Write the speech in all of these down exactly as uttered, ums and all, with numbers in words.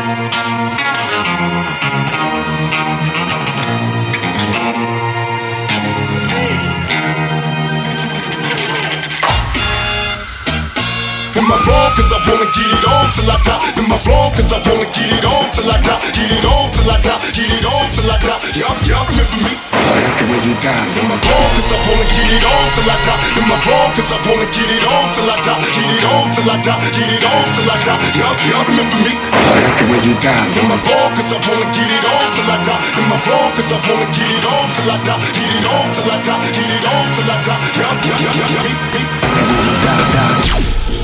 Am I wrong? Cause I wanna get it on till I die. Am I wrong? Cause I wanna get it on till I die. Get it on till I die. Get it on till I die. Y'all, y'all remember me? I like the way you die. Am I wrong? Cause I wanna get it on till I die. Am I wrong? Cause I wanna get it on till I die. Get it on till I die. Get it on till I die. Y'all, y'all remember me? I like the way you die. Am I wrong? Cause I wanna get it on till I die. Am I wrong? Cause I wanna get it on till I die. Get it on till I die. Get it on till I die. Y'all, y'all, y'all, y'all, me, me. The way you die, die.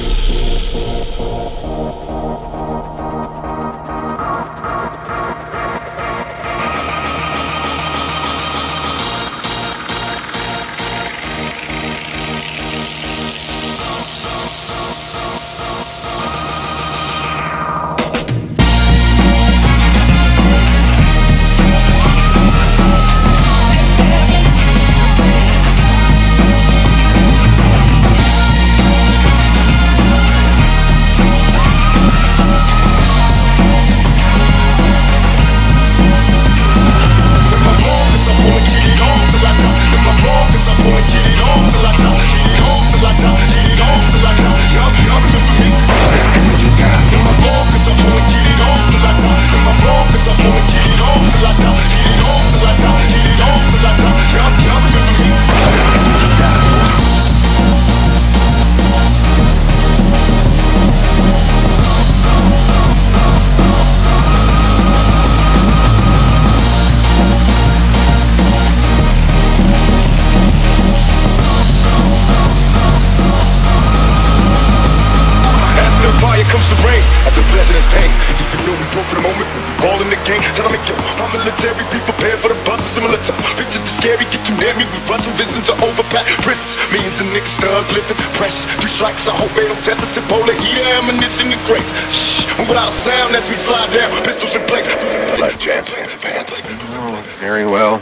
Comes the rain after president's pain. Even though we broke for the moment, all in the game. Tell me, yo, I'm military, be prepared for the bus. Similar to pictures too scary, get too near me. We rushing visits to overpack prisons. Millions of niggas stuck living precious. Three strikes, I hope they don't test us. Ebola, heater, ammunition, and crates. Shh, and without a sound as we slide down, pistols in place. Life jams, fancy pants. Oh, very well.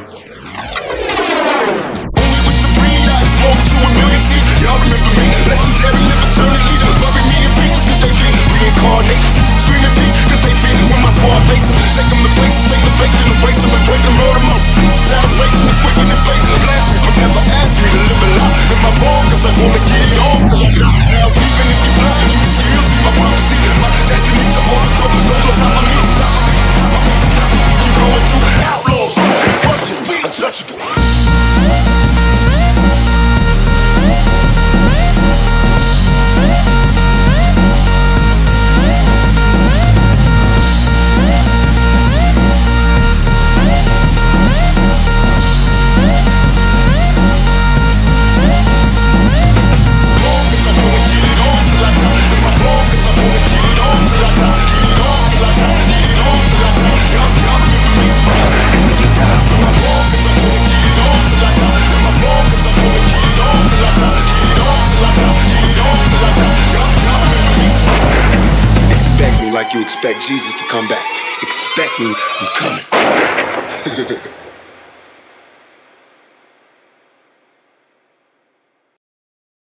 Only wish to breathe, I explode to a million seeds. Y'all remember me? Legendary, live eternally. Bury me in beaches cause they fear reincarnation. Screaming peace cause they fear when my squad face them. Take them to places, take the face to the race them and break them, murder them. Down waiting and quick in the face. Blast me, but never ask me to live a lie. Am I wrong? Cause I wanna get it on till I die. Now even if you blind, you can still see my prophecy. My destiny to overthrow those on top of me. You going through outlaws, rushing, rushing, we untouchable. Like you expect Jesus to come back. Expect me, I'm coming.